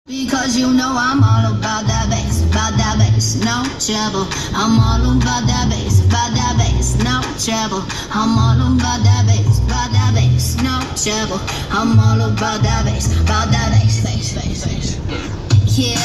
Because you know I'm all about that bass, no trouble. I'm all about that bass, no trouble. I'm all about that bass, no trouble. I'm all about that bass, bass. Yeah.